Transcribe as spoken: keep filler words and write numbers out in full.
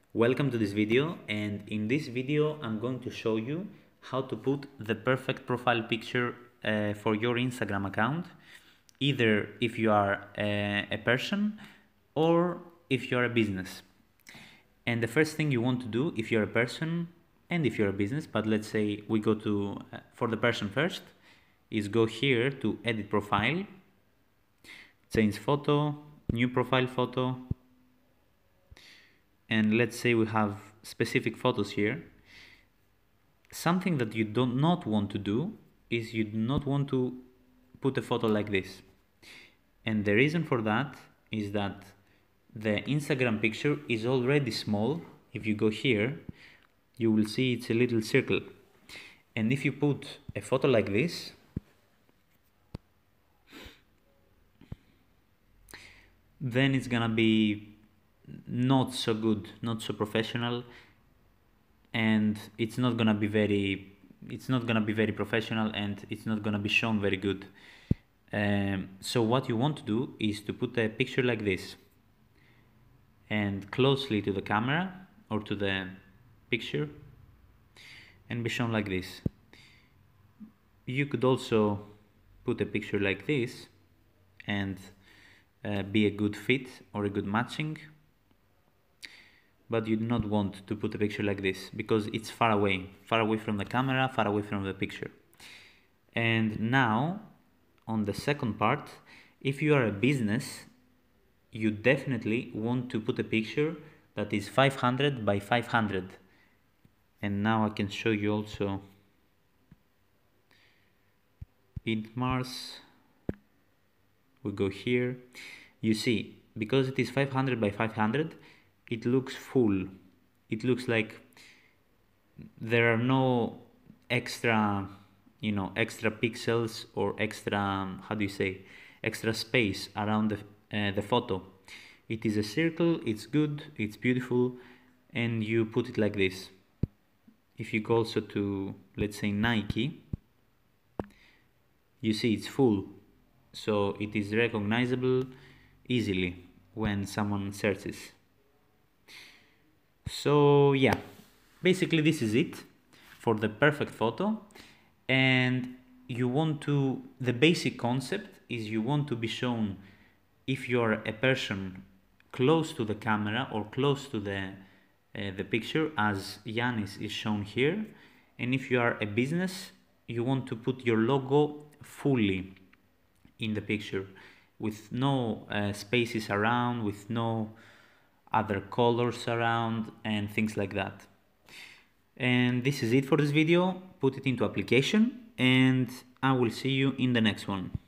Welcome to this video, and in this video I'm going to show you how to put the perfect profile picture uh, for your Instagram account, either if you are a, a person or if you're a business. And the first thing you want to do if you're a person and if you're a business, but let's say we go to uh, for the person first, is go here to edit profile, change photo, new profile photo, and let's say we have specific photos here. Something that you do not want to do is you do not want to put a photo like this. And the reason for that is that the Instagram picture is already small. If you go here, you will see it's a little circle. And if you put a photo like this, then it's gonna be not so good, not so professional, and it's not gonna be very it's not gonna be very professional, and it's not gonna be shown very good. Um, so what you want to do is to put a picture like this and closely to the camera or to the picture and be shown like this. You could also put a picture like this and uh, be a good fit or a good matching, but you do not want to put a picture like this because it's far away, far away from the camera, far away from the picture. And now, on the second part, if you are a business, you definitely want to put a picture that is five hundred by five hundred. And now I can show you also in Mars. We go here. You see, because it is five hundred by five hundred, it looks full. It looks like there are no extra, you know, extra pixels or extra, how do you say, extra space around the, uh, the photo. It is a circle, it's good, it's beautiful, and you put it like this. If you go also to, let's say, Nike, you see it's full, so it is recognizable easily when someone searches. So yeah, basically this is it for the perfect photo. And you want to, the basic concept is you want to be shown, if you're a person, close to the camera or close to the uh, the picture, as Yanis is shown here. And if you are a business, you want to put your logo fully in the picture, with no uh, spaces around, with no other colors around and things like that. And this is it for this video. Put it into application, and I will see you in the next one.